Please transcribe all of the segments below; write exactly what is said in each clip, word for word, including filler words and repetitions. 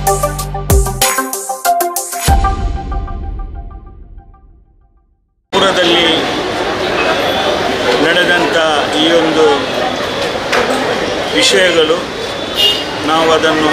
ಪುರದಲ್ಲಿ ನಡೆದಂಥ ಈ ಒಂದು ವಿಷಯಗಳು ನಾವು ಅದನ್ನು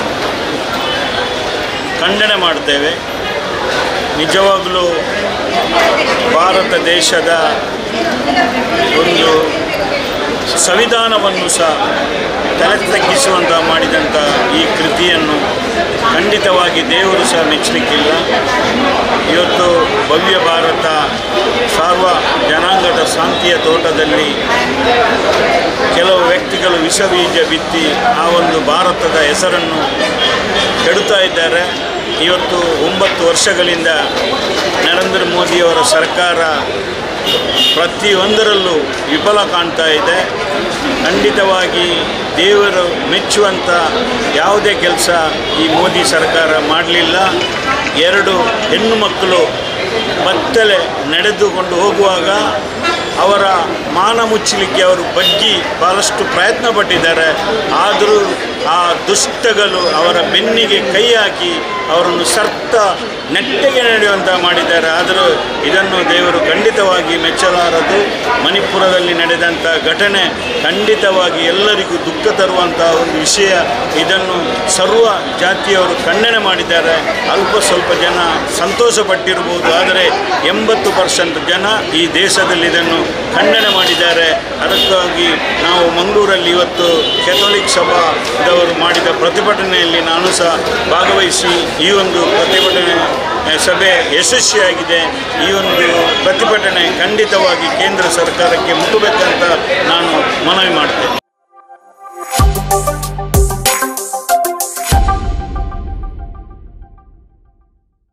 ಖಂಡನೆ ಮಾಡ್ತೇವೆ. ನಿಜವಾಗಲೂ ಭಾರತ ದೇಶದ ಒಂದು ಸಂವಿಧಾನವನ್ನು ಸಹ ತಲೆ ತಗ್ಗಿಸುವಂಥ ಮಾಡಿದಂಥ ಈ ಕೃತಿಯನ್ನು ಖಂಡಿತವಾಗಿ ದೇವರು ಸಹ ಮೆಚ್ಚಲಿಕ್ಕಿಲ್ಲ. ಇವತ್ತು ಭವ್ಯ ಭಾರತ ಸಾರ್ವ ಜನಾಂಗದ ಶಾಂತಿಯ ತೋಟದಲ್ಲಿ ಕೆಲವು ವ್ಯಕ್ತಿಗಳು ವಿಷಬೀಜ ಬಿತ್ತಿ ಆ ಒಂದು ಭಾರತದ ಹೆಸರನ್ನು ಕೆಡುತ್ತಾ ಇದ್ದಾರೆ. ಇವತ್ತು ಒಂಬತ್ತು ವರ್ಷಗಳಿಂದ ನರೇಂದ್ರ ಮೋದಿಯವರ ಸರ್ಕಾರ ಪ್ರತಿಯೊಂದರಲ್ಲೂ ವಿಫಲ ಕಾಣ್ತಾ ಇದೆ. ಖಂಡಿತವಾಗಿ ದೇವರು ಮೆಚ್ಚುವಂಥ ಯಾವುದೇ ಕೆಲಸ ಈ ಮೋದಿ ಸರ್ಕಾರ ಮಾಡಲಿಲ್ಲ. ಎರಡು ಹೆಣ್ಣು ಮಕ್ಕಳು ಬತ್ತಲೆ ನಡೆದುಕೊಂಡು ಹೋಗುವಾಗ ಅವರ ಮಾನ ಮುಚ್ಚಲಿಕ್ಕೆ ಅವರು ಬಗ್ಗಿ ಭಾಳಷ್ಟು ಪ್ರಯತ್ನ ಪಟ್ಟಿದ್ದಾರೆ. ಆದರೂ ಆ ದುಷ್ಟಗಳು ಅವರ ಬೆನ್ನಿಗೆ ಕೈ ಹಾಕಿ ಅವರನ್ನು ಸರ್ತ ನೆಟ್ಟಗೆ ನಡೆಯುವಂಥ ಮಾಡಿದ್ದಾರೆ. ಆದರೂ ಇದನ್ನು ದೇವರು ಖಂಡಿತವಾಗಿ ಮೆಚ್ಚಲಾರದು. ಮಣಿಪುರದಲ್ಲಿ ನಡೆದಂಥ ಘಟನೆ ಖಂಡಿತವಾಗಿ ಎಲ್ಲರಿಗೂ ದುಃಖ ತರುವಂಥ ಒಂದು ವಿಷಯ. ಇದನ್ನು ಸರ್ವ ಜಾತಿಯವರು ಖಂಡನೆ ಮಾಡಿದ್ದಾರೆ. ಅಲ್ಪ ಸ್ವಲ್ಪ ಜನ ಸಂತೋಷಪಟ್ಟಿರ್ಬೋದು, ಆದರೆ ಎಂಬತ್ತು ಪರ್ಸೆಂಟ್ ಜನ ಈ ದೇಶದಲ್ಲಿ ಇದನ್ನು ಖಂಡನೆ ಮಾಡಿದ್ದಾರೆ. ಅದಕ್ಕಾಗಿ ನಾವು ಮಂಗಳೂರಲ್ಲಿ ಇವತ್ತು ಕೆಥೋಲಿಕ್ ಸಭಾದವರು ಮಾಡಿದ ಪ್ರತಿಭಟನೆಯಲ್ಲಿ ನಾನು ಸಹ ಭಾಗವಹಿಸಿ ಈ ಒಂದು ಪ್ರತಿಭಟನೆ ಸಭೆ ಯಶಸ್ವಿಯಾಗಿದೆ. ಈ ಒಂದು ಪ್ರತಿಭಟನೆ ಖಂಡಿತವಾಗಿ ಕೇಂದ್ರ ಸರ್ಕಾರಕ್ಕೆ ಮುಟ್ಟಬೇಕಂತ ನಾನು ಮನವಿ ಮಾಡ್ತೇನೆ.